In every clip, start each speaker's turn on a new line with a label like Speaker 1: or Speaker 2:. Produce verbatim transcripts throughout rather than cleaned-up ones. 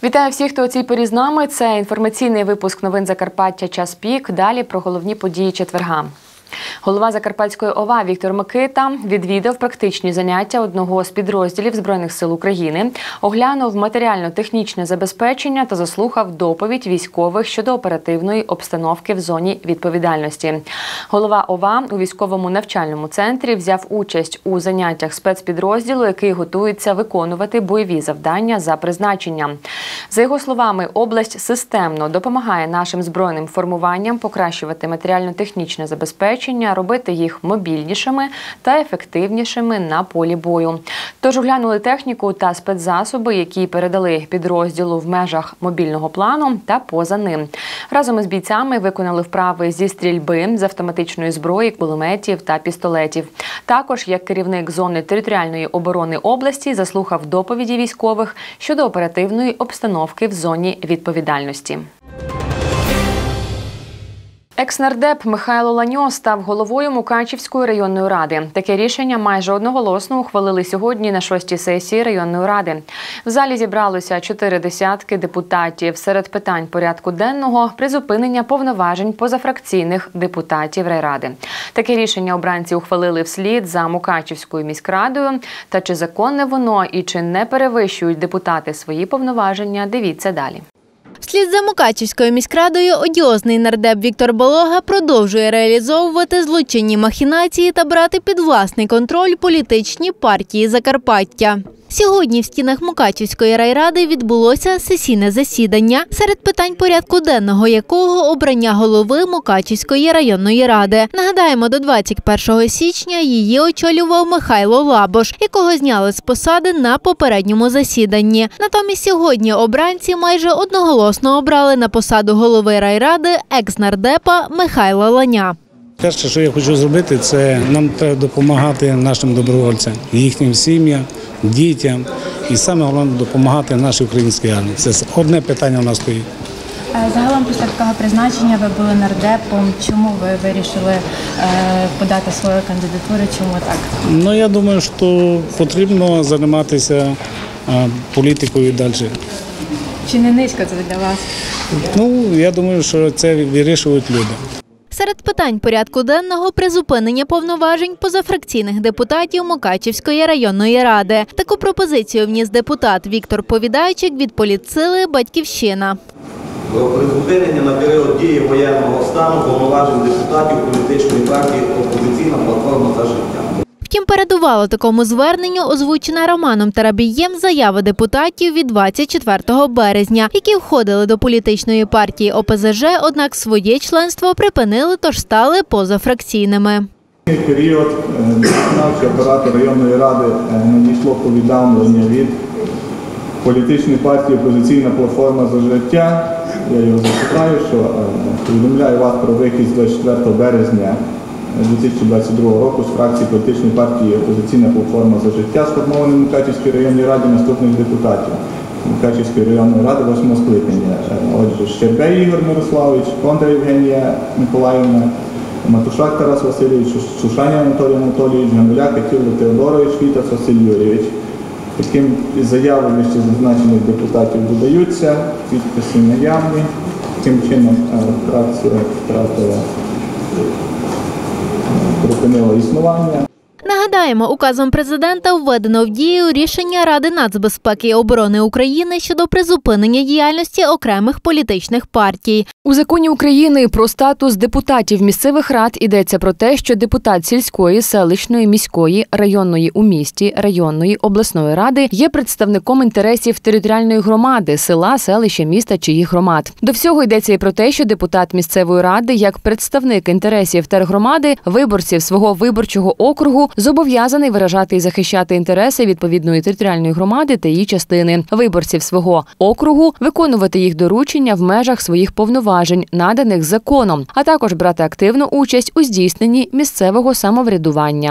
Speaker 1: Вітаю всіх, хто у цій порі з нами. Це інформаційний випуск новин Закарпаття «Час пік». Далі про головні події четверга. Голова Закарпатської ОВА Віктор Микита відвідав практичні заняття одного з підрозділів Збройних сил України, оглянув матеріально-технічне забезпечення та заслухав доповідь військових щодо оперативної обстановки в зоні відповідальності. Голова ОВА у військовому навчальному центрі взяв участь у заняттях спецпідрозділу, який готується виконувати бойові завдання за призначенням. За його словами, область системно допомагає нашим збройним формуванням покращувати матеріально-технічне забезпечення, робити їх мобільнішими та ефективнішими на полі бою. Тож оглянули техніку та спецзасоби, які передали підрозділу в межах мобільного плану та поза ним. Разом із бійцями виконали вправи зі стрільби, з автоматичної зброї, кулеметів та пістолетів. Також, як керівник зони територіальної оборони області, заслухав доповіді військових щодо оперативної обстановки в зоні відповідальності. Екс-нардеп Михайло Ланьо став головою Мукачівської районної ради. Таке рішення майже одноголосно ухвалили сьогодні на шостій сесії районної ради. В залі зібралося чотири десятки депутатів. Серед питань порядку денного – призупинення повноважень позафракційних депутатів райради. Таке рішення обранці ухвалили вслід за Мукачівською міськрадою. Та чи законне воно і чи не перевищують депутати свої повноваження – дивіться далі.
Speaker 2: Вслід за Мукачівською міськрадою одіозний нардеп Віктор Балога продовжує реалізовувати злочинні махінації та брати під власний контроль політичні партії Закарпаття. Сьогодні в стінах Мукачівської райради відбулося сесійне засідання, серед питань порядку денного якого обрання голови Мукачівської районної ради. Нагадаємо, до двадцять першого січня її очолював Михайло Лабош, якого зняли з посади на попередньому засіданні. Натомість сьогодні обранці майже одноголосно обрали на посаду голови райради екс-нардепа Михайла Ланя.
Speaker 3: Перше, що я хочу зробити, це нам треба допомагати нашим добровольцям, їхнім сім'ям, дітям і саме головне допомагати нашій українській армії. Це одне питання у нас стоїть.
Speaker 4: Загалом після такого призначення ви були нардепом. Чому ви вирішили подати свою кандидатуру? Чому так?
Speaker 3: Ну, я думаю, що потрібно займатися політикою далі.
Speaker 4: Чи не низько це для вас?
Speaker 3: Ну, я думаю, що це вирішують люди.
Speaker 2: Серед питань порядку денного – призупинення повноважень позафракційних депутатів Мукачівської районної ради. Таку пропозицію вніс депутат Віктор Повідайчик від політсили «Батьківщина».
Speaker 5: Про призупинення на період дії воєнного стану повноважень депутатів політичної партії «Опозиційна платформа за життя».
Speaker 2: Втім, передувало такому зверненню озвучена Романом Тарабієм заява депутатів від двадцять четвертого березня, які входили до політичної партії О Пе Зе Же, однак своє членство припинили, тож стали позафракційними.
Speaker 6: В період виконавчого апарату районної ради надійшло повідомлення від політичної партії «Опозиційна платформа за життя». Я його зачитаю, що повідомляю вас про вихід з двадцять четвертого березня дві тисячі двадцять другого року з фракції політичної партії «Опозиційна платформа за життя», сформованої в Мукачівській районній раді наступних депутатів Мукачівської районної ради восьмого скликання. Отже, Щербей Ігор Мирославович, Кондра Євгенія Миколаївна, Матушак Тарас Васильович, Шушаня Анатолій Анатолійович, Гамбуляк Катіло Теодорович, Вітас Василь Юрійович. Таким заявами ще зазначених депутатів додаються, підписи наявні. Таким чином фракція втратила, припинила існування.
Speaker 2: Нагадаємо, указом президента введено в дію рішення Ради нацбезпеки і оборони України щодо призупинення діяльності окремих політичних партій.
Speaker 1: У законі України про статус депутатів місцевих рад йдеться про те, що депутат сільської, селищної, міської, районної у місті, районної, обласної ради є представником інтересів територіальної громади, села, селища, міста чи їх громад. До всього йдеться і про те, що депутат місцевої ради, як представник інтересів тергромади, виборців свого виборчого округу, зобов'язаний виражати і захищати інтереси відповідної територіальної громади та її частини, виборців свого округу, виконувати їх доручення в межах своїх повноважень, наданих законом, а також брати активну участь у здійсненні місцевого самоврядування.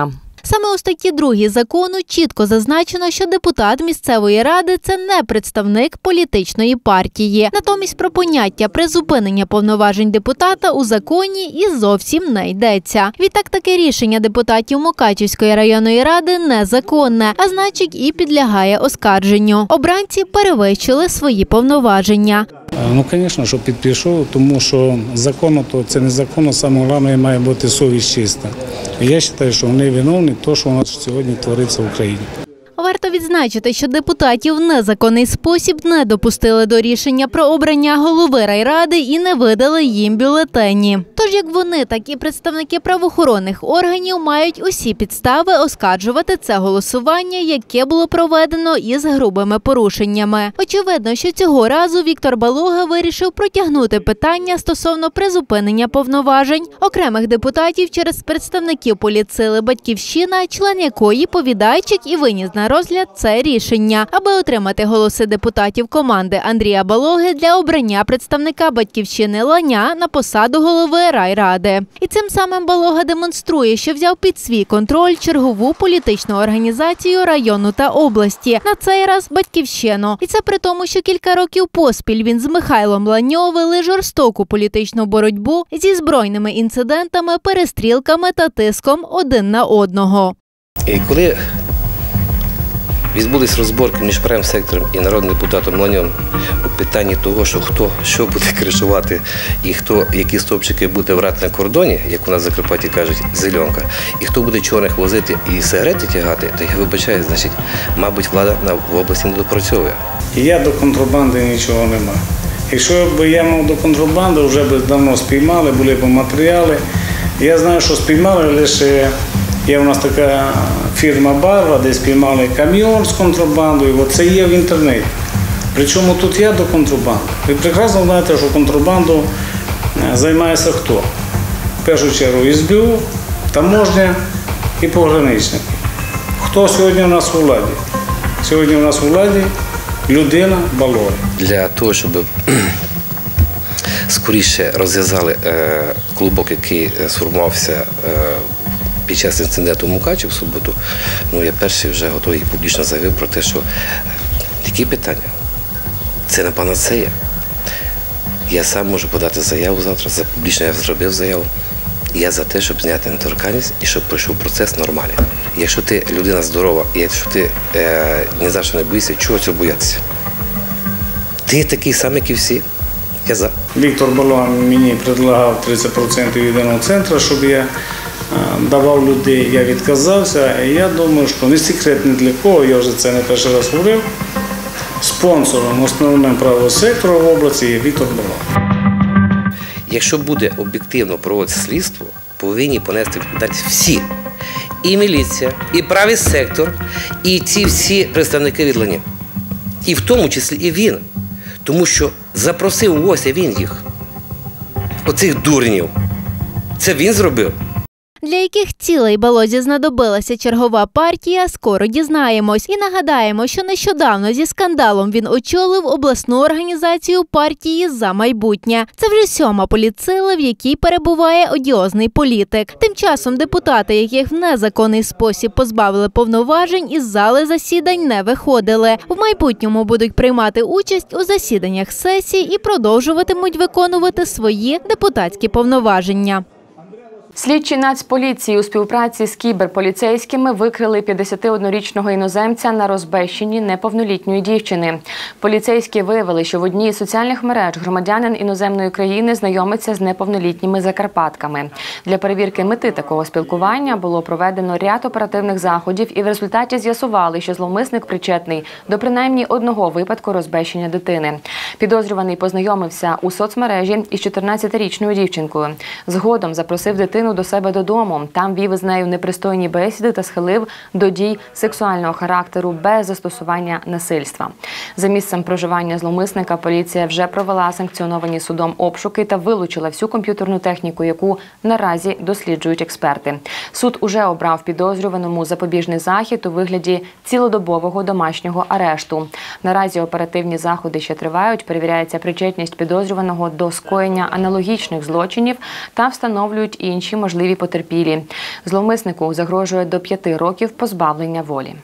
Speaker 2: Саме у статті другій закону чітко зазначено, що депутат місцевої ради – це не представник політичної партії. Натомість про поняття призупинення повноважень депутата у законі і зовсім не йдеться. Відтак таке рішення депутатів Мукачівської районної ради незаконне, а значить і підлягає оскарженню. Обранці перевищили свої повноваження.
Speaker 3: Ну, звісно, що підпишу, тому що законно то це незаконно, саме головне має бути совість чиста. І я вважаю, що вони виновні в тому, що у нас сьогодні твориться в Україні.
Speaker 2: Варто відзначити, що депутатів в незаконний спосіб не допустили до рішення про обрання голови райради і не видали їм бюлетені. Тож як вони, так і представники правоохоронних органів мають усі підстави оскаржувати це голосування, яке було проведено із грубими порушеннями. Очевидно, що цього разу Віктор Балога вирішив протягнути питання стосовно призупинення повноважень окремих депутатів через представників політсили «Батьківщина», член якої повідайчик і виніс на розгляд це рішення, аби отримати голоси депутатів команди Андрія Балоги для обрання представника «Батьківщини» Ланя на посаду голови райради. І цим самим Балога демонструє, що взяв під свій контроль чергову політичну організацію району та області, на цей раз «Батьківщину». І це при тому, що кілька років поспіль він з Михайлом Ланьо вели жорстоку політичну боротьбу зі збройними інцидентами, перестрілками та тиском один на одного.
Speaker 7: І коли відбулись розборки між правим сектором і народним депутатом Ланьом у питанні того, що хто що буде кришувати і хто які стовпчики буде брати на кордоні, як у нас в Закарпатті кажуть, зеленка, і хто буде чорних возити і сигарети тягати, то я вибачаю, значить, мабуть, влада в області не допрацьовує.
Speaker 3: Я до контрабанди нічого не маю. Якщо б я мав до контрабанди, вже б давно спіймали, були б матеріали. Я знаю, що спіймали лише... Є у нас така фірма «Барва», де спіймали кам'йон з контрабандою, це є в інтернеті. Причому тут я до контрабанди. Ви прекрасно знаєте, що контрабанду займається хто? В першу чергу ес бе у, таможня і пограничники. Хто сьогодні у нас у владі? Сьогодні у нас у владі людина Балога.
Speaker 7: Для того, щоб скоріше розв'язали клубок, який сформувався під час інциденту в Мукачі в суботу, ну, я перший вже готовий і публічно заявив про те, що які питання? Це не панацея. Я сам можу подати заяву завтра, публічно я зробив заяву. Я за те, щоб зняти недоторканність і щоб пройшов процес нормальний. Якщо ти людина здорова, і якщо ти е, ні за що не боїшся, чого цього боятися? Ти такий самий, як і всі. Я за.
Speaker 3: Віктор Балога мені предлагав тридцять відсотків єдиного центру, щоб я давав людей, я відказався. І я думаю, що не секрет ні для кого, я вже це не перший раз говорив, спонсором основним правого сектору в області є Віктор Балога.
Speaker 7: Якщо буде об'єктивно проводити слідство, повинні понести відповідальність всі. І міліція, і правий сектор, і ці всі представники від Ланів. І в тому числі і він. Тому що запросив ось він їх, оцих дурнів. Це він зробив.
Speaker 2: Для яких цілей Балозі знадобилася чергова партія, скоро дізнаємось. І нагадаємо, що нещодавно зі скандалом він очолив обласну організацію партії «За майбутнє». Це вже сьома політсила, в якій перебуває одіозний політик. Тим часом депутати, яких в незаконний спосіб позбавили повноважень, із зали засідань не виходили. В майбутньому будуть приймати участь у засіданнях сесій і продовжуватимуть виконувати свої депутатські повноваження.
Speaker 1: Слідчі Нацполіції у співпраці з кіберполіцейськими викрили п'ятдесятиоднорічного іноземця на розбещенні неповнолітньої дівчини. Поліцейські виявили, що в одній із соціальних мереж громадянин іноземної країни знайомиться з неповнолітніми закарпатками. Для перевірки мети такого спілкування було проведено ряд оперативних заходів і в результаті з'ясували, що зловмисник причетний до принаймні одного випадку розбещення дитини. Підозрюваний познайомився у соцмережі із чотирнадцятирічною дівчинкою. Згодом запросив дитину до себе додому. Там вів із нею непристойні бесіди та схилив до дій сексуального характеру без застосування насильства. За місцем проживання зловмисника поліція вже провела санкціоновані судом обшуки та вилучила всю комп'ютерну техніку, яку наразі досліджують експерти. Суд уже обрав підозрюваному запобіжний захід у вигляді цілодобового домашнього арешту. Наразі оперативні заходи ще тривають, перевіряється причетність підозрюваного до скоєння аналогічних злочинів та встановлюють інші інші можливі потерпілі. Зловмиснику загрожує до п'яти років позбавлення волі.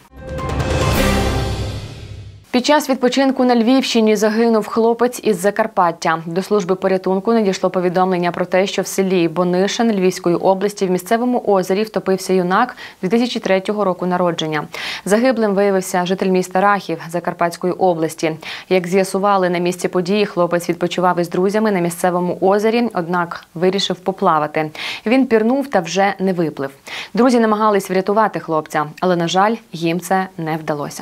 Speaker 1: Під час відпочинку на Львівщині загинув хлопець із Закарпаття. До служби порятунку надійшло повідомлення про те, що в селі Бонишин Львівської області в місцевому озері втопився юнак дві тисячі третього року народження. Загиблим виявився житель міста Рахів Закарпатської області. Як з'ясували, на місці події хлопець відпочивав із друзями на місцевому озері, однак вирішив поплавати. Він пірнув та вже не виплив. Друзі намагались врятувати хлопця, але, на жаль, їм це не вдалося.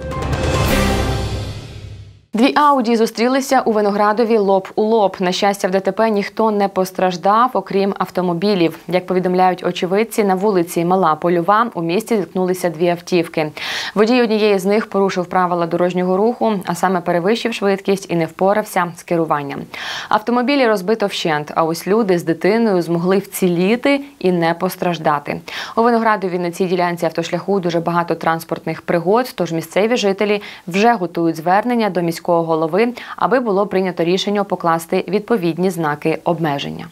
Speaker 1: Дві Ауді зустрілися у Виноградові лоб у лоб. На щастя, в ДТП ніхто не постраждав, окрім автомобілів. Як повідомляють очевидці, на вулиці Мала Польова у місті зіткнулися дві автівки. Водій однієї з них порушив правила дорожнього руху, а саме перевищив швидкість і не впорався з керуванням. Автомобілі розбито вщент, а ось люди з дитиною змогли вціліти і не постраждати. У Виноградові на цій ділянці автошляху дуже багато транспортних пригод, тож місцеві жителі вже готують звернення до міського голови, аби було прийнято рішення покласти відповідні знаки обмеження.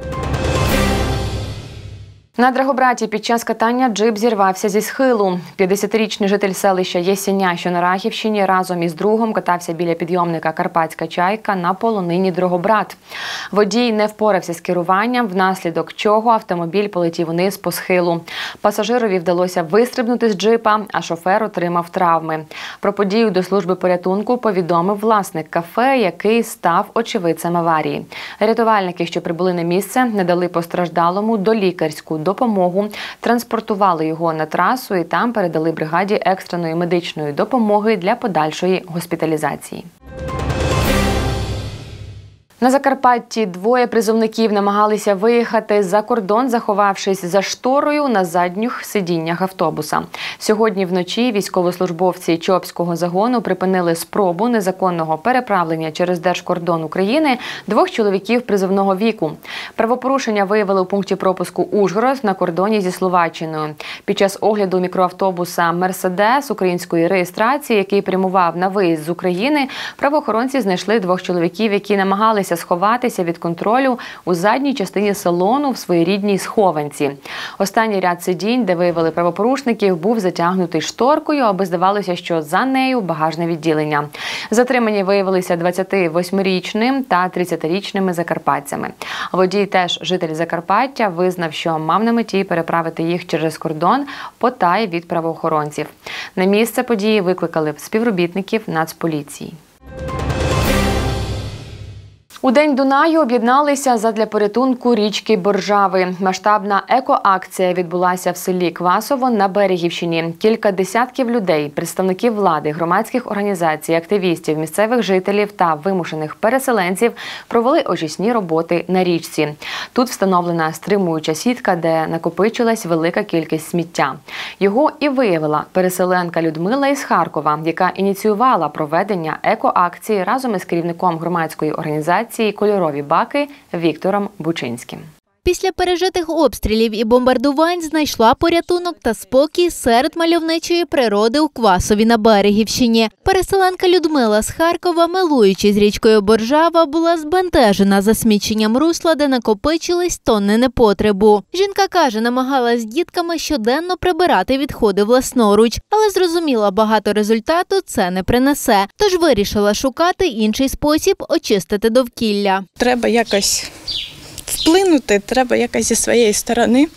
Speaker 1: На Драгобраті під час катання джип зірвався зі схилу. п'ятдесятирічний житель селища Єсеня, що на Рахівщині, разом із другом катався біля підйомника «Карпатська чайка» на полонині Дрогобрат. Водій не впорався з керуванням, внаслідок чого автомобіль полетів вниз по схилу. Пасажирові вдалося вистрибнути з джипа, а шофер отримав травми. Про подію до служби порятунку повідомив власник кафе, який став очевидцем аварії. Рятувальники, що прибули на місце, не дали постраждалому долікарську допомогу, транспортували його на трасу і там передали бригаді екстреної медичної допомоги для подальшої госпіталізації. На Закарпатті двоє призовників намагалися виїхати за кордон, заховавшись за шторою на задніх сидіннях автобуса. Сьогодні вночі військовослужбовці Чопського загону припинили спробу незаконного переправлення через держкордон України двох чоловіків призовного віку. Правопорушення виявили у пункті пропуску Ужгород на кордоні зі Словаччиною. Під час огляду мікроавтобуса «Мерседес» української реєстрації, який прямував на виїзд з України, правоохоронці знайшли двох чоловіків, які намагалися сховатися від контролю у задній частині салону в своїй рідній схованці. Останній ряд сидінь, де виявили правопорушників, був затягнутий шторкою, аби здавалося, що за нею багажне відділення. Затримані виявилися двадцятивосьмирічним та тридцятирічними закарпатцями. Водій, теж житель Закарпаття, визнав, що мав на меті переправити їх через кордон потай від правоохоронців. На місце події викликали співробітників Нацполіції. У День Дунаю об'єдналися задля порятунку річки Боржави. Масштабна екоакція відбулася в селі Квасово на Берегівщині. Кілька десятків людей, представників влади, громадських організацій, активістів, місцевих жителів та вимушених переселенців провели очисні роботи на річці. Тут встановлена стримуюча сітка, де накопичилась велика кількість сміття. Його і виявила переселенка Людмила із Харкова, яка ініціювала проведення екоакції разом із керівником громадської організації «Кольорові баки» Віктором Бучинським.
Speaker 2: Після пережитих обстрілів і бомбардувань знайшла порятунок та спокій серед мальовничої природи у Квасові на Берегівщині. Переселенка Людмила з Харкова, милуючись річкою Боржава, була збентежена засміченням русла, де накопичились тонни непотребу. Жінка каже, намагалась з дітками щоденно прибирати відходи власноруч, але зрозуміла, багато результату це не принесе. Тож вирішила шукати інший спосіб очистити довкілля.
Speaker 8: Треба якось вплинути, треба якось зі своєї сторони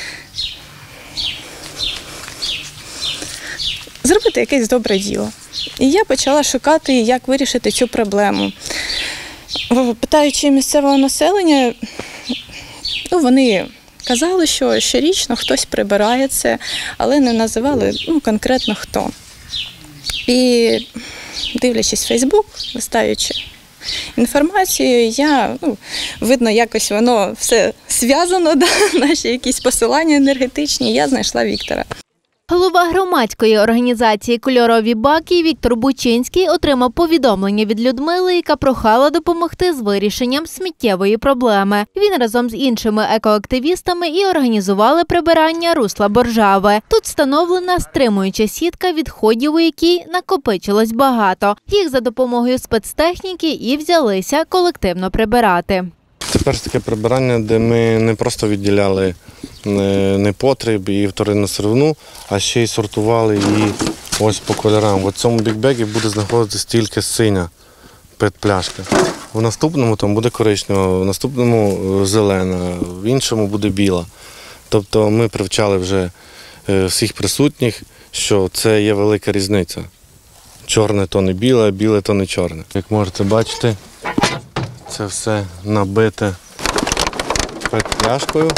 Speaker 8: зробити якесь добре діло. І я почала шукати, як вирішити цю проблему. Питаючи місцевого населення, ну, вони казали, що щорічно хтось прибирає це, але не називали ну, конкретно хто. І дивлячись Фейсбук, листаючи інформацію, я, ну, видно, якось воно все зв'язано, да? Наші якісь посилання енергетичні, я знайшла Віктора.
Speaker 2: Голова громадської організації «Кольорові баки» Віктор Бучинський отримав повідомлення від Людмили, яка прохала допомогти з вирішенням сміттєвої проблеми. Він разом з іншими екоактивістами і організували прибирання русла Боржави. Тут встановлена стримуюча сітка відходів, у якій накопичилось багато. Їх за допомогою спецтехніки і взялися колективно прибирати.
Speaker 9: Тепер ж таке прибирання, де ми не просто відділяли непотріб і вторинну сировину, а ще й сортували її ось по кольорам. В цьому бікбегі буде знаходитися тільки синя пет-пляшка. В наступному там буде коричнева, в наступному зелена, в іншому буде біла. Тобто ми привчали вже всіх присутніх, що це є велика різниця. Чорне то не біле, біле то не чорне. Як можете бачити, це все набите пет-пляшкою.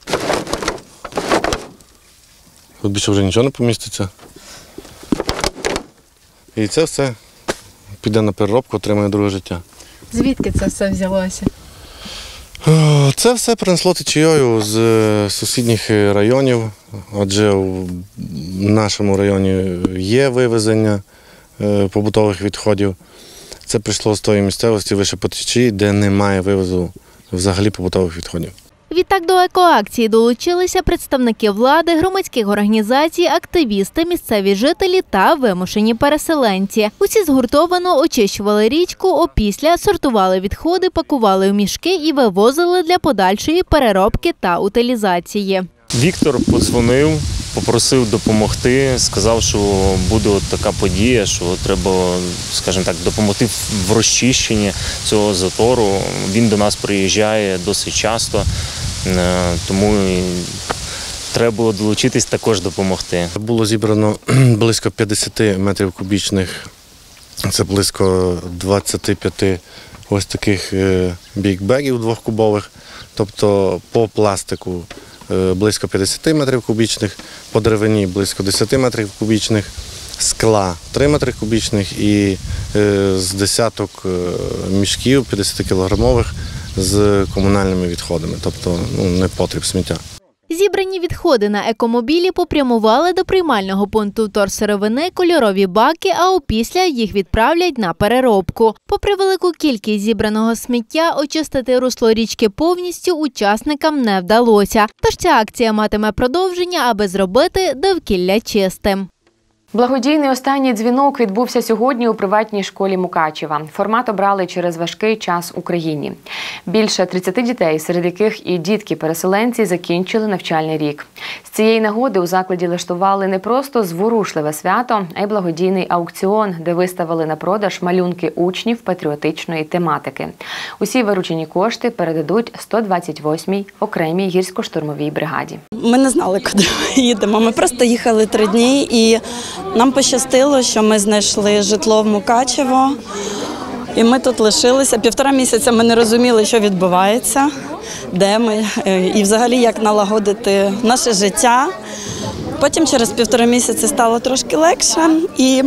Speaker 9: Тут більше вже нічого не поміститься. І це все піде на переробку, отримає друге життя.
Speaker 4: Звідки це все взялося?
Speaker 9: Це все принесло течією з сусідніх районів, адже в нашому районі є вивезення побутових відходів. Це прийшло з тої місцевості вище по течії, де немає вивозу взагалі побутових відходів.
Speaker 2: Відтак до екоакції долучилися представники влади, громадських організацій, активісти, місцеві жителі та вимушені переселенці. Усі згуртовано очищували річку, опісля сортували відходи, пакували в мішки і вивозили для подальшої переробки та утилізації.
Speaker 10: Віктор подзвонив, попросив допомогти, сказав, що буде от така подія, що треба, скажімо так, допомогти в розчищенні цього затору. Він до нас приїжджає досить часто, тому треба було долучитись, також допомогти.
Speaker 9: Було зібрано близько п'ятдесят метрів кубічних, це близько двадцять п'ять ось таких бікбегів двохкубових, тобто по пластику близько п'ятдесят метрів кубічних, по деревині близько десять метрів кубічних, скла три метри кубічних і з десяток мішків п'ятдесятикілограмових з комунальними відходами, тобто ну, непотріб сміття.
Speaker 2: Зібрані відходи на екомобілі попрямували до приймального пункту вторсировини, кольорові баки, а опісля їх відправлять на переробку. Попри велику кількість зібраного сміття, очистити русло річки повністю учасникам не вдалося. Тож ця акція матиме продовження, аби зробити довкілля чистим.
Speaker 1: Благодійний останній дзвінок відбувся сьогодні у приватній школі Мукачева. Формат обрали через важкий час у країні. Більше тридцяти дітей, серед яких і дітки-переселенці, закінчили навчальний рік. З цієї нагоди у закладі влаштували не просто зворушливе свято, а й благодійний аукціон, де виставили на продаж малюнки учнів патріотичної тематики. Усі виручені кошти передадуть сто двадцять восьмій окремій гірсько-штурмовій бригаді.
Speaker 11: Ми не знали, куди ми їдемо. Ми просто їхали три дні і нам пощастило, що ми знайшли житло в Мукачево, і ми тут лишилися. Півтора місяця ми не розуміли, що відбувається, де ми, і взагалі як налагодити наше життя. Потім через півтора місяця стало трошки легше, і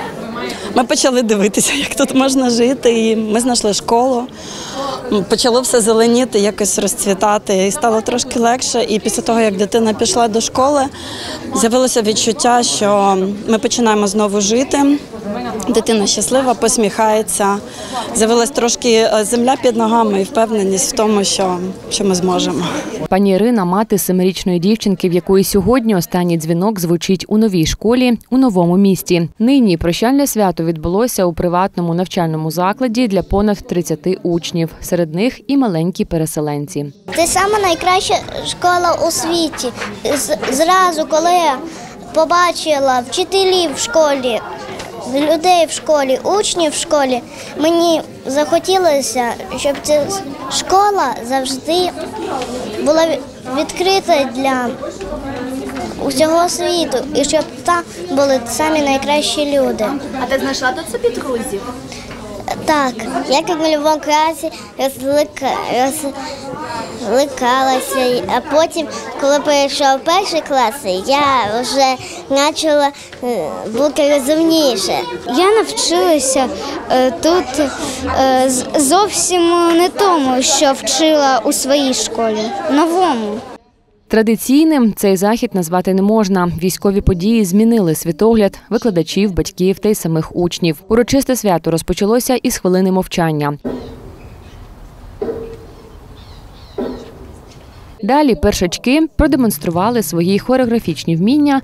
Speaker 11: ми почали дивитися, як тут можна жити, і ми знайшли школу. Почало все зеленіти, якось розцвітати, і стало трошки легше. І після того, як дитина пішла до школи, з'явилося відчуття, що ми починаємо знову жити. Дитина щаслива, посміхається. З'явилась трошки земля під ногами і впевненість в тому, що, що ми зможемо.
Speaker 1: Пані Ірина – мати семирічної дівчинки, в якої сьогодні останній дзвінок звучить у новій школі у новому місті. Нині прощальне свято відбулося у приватному навчальному закладі для понад тридцяти учнів. Серед них і маленькі переселенці.
Speaker 12: Це сама найкраща школа у світі. Зразу, коли я побачила вчителів в школі, людей в школі, учнів в школі, мені захотілося, щоб ця школа завжди була відкрита для усього світу і щоб там були самі найкращі люди.
Speaker 13: А ти знайшла тут собі друзів?
Speaker 12: Так, як і в будь-якому класі розликалася, а потім, коли перейшов перший клас, я вже почала бути розумніше.
Speaker 14: Я навчилася тут зовсім не тому, що вчила у своїй школі, новому.
Speaker 1: Традиційним цей захід назвати не можна. Військові події змінили світогляд викладачів, батьків та й самих учнів. Урочисте свято розпочалося із хвилини мовчання. Далі першачки продемонстрували свої хореографічні вміння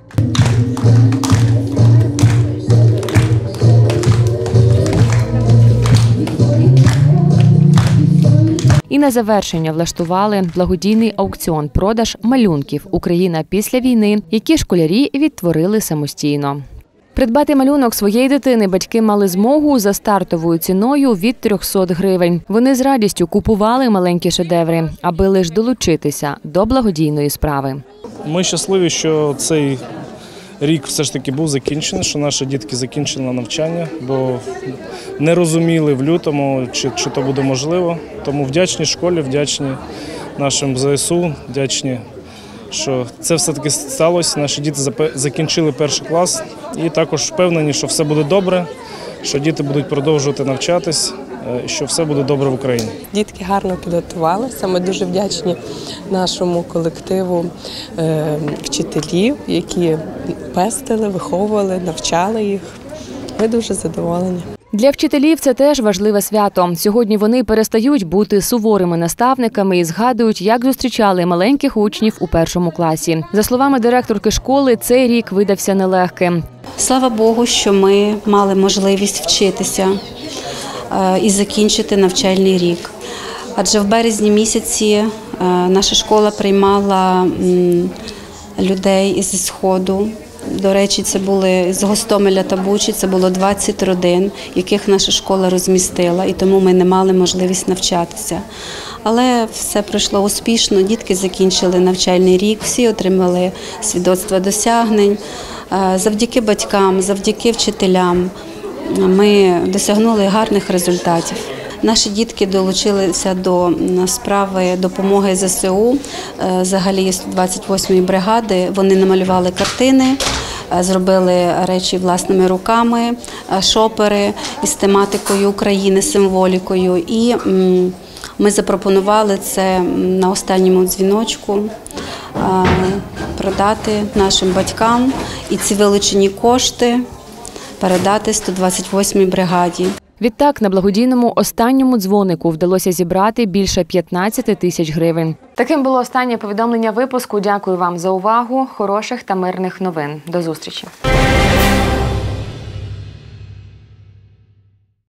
Speaker 1: і І на завершення влаштували благодійний аукціон «Продаж малюнків. Україна після війни», які школярі відтворили самостійно. Придбати малюнок своєї дитини батьки мали змогу за стартовою ціною від трьохсот гривень. Вони з радістю купували маленькі шедеври, аби лише долучитися до благодійної справи.
Speaker 15: Ми щасливі, що цей рік все ж таки був закінчений, що наші дітки закінчили навчання, бо не розуміли в лютому, чи, чи то буде можливо. Тому вдячні школі, вдячні нашим ЗСУ, вдячні, що це все-таки сталося. Наші діти закінчили перший клас і також впевнені, що все буде добре, що діти будуть продовжувати навчатись, що все буде добре в Україні.
Speaker 16: Дітки гарно підготувалися. Ми дуже вдячні нашому колективу вчителів, які пестили, виховували, навчали їх. Ми дуже задоволені.
Speaker 1: Для вчителів це теж важливе свято. Сьогодні вони перестають бути суворими наставниками і згадують, як зустрічали маленьких учнів у першому класі. За словами директорки школи, цей рік видався нелегким.
Speaker 17: Слава Богу, що ми мали можливість вчитися і закінчити навчальний рік. Адже в березні місяці наша школа приймала людей із Сходу. До речі, це були з Гостомеля та Бучі, це було двадцять родин, яких наша школа розмістила, і тому ми не мали можливість навчатися. Але все пройшло успішно, дітки закінчили навчальний рік, всі отримали свідоцтва досягнень. Завдяки батькам, завдяки вчителям ми досягнули гарних результатів. Наші дітки долучилися до справи допомоги ЗСУ, взагалі сто двадцять восьмої бригади. Вони намалювали картини, зробили речі власними руками, шопери із тематикою України, символікою. І ми запропонували це на останньому дзвіночку продати нашим батькам і ці вилучені кошти передати сто двадцять восьмій бригаді.
Speaker 1: Відтак, на благодійному останньому дзвонику вдалося зібрати більше п'ятнадцяти тисяч гривень. Таким було останнє повідомлення випуску. Дякую вам за увагу. Хороших та мирних новин. До зустрічі.